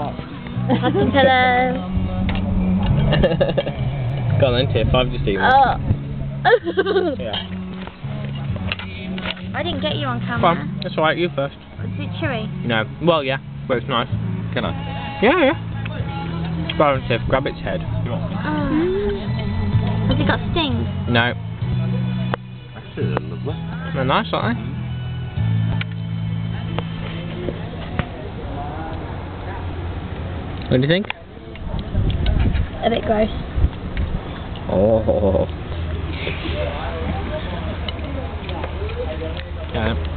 Caterpillar. Go on then, Tiff, I've just eaten one. Oh. Yeah. I didn't get you on camera. Come on, that's alright, you first. Is it chewy? No. Well, yeah, but it's nice. Can I? Yeah. Go on, Tiff, grab its head. You want me? Has it got stings? No. Actually, they're lovely. They're nice, aren't they? What do you think? A bit gross. Oh. Yeah.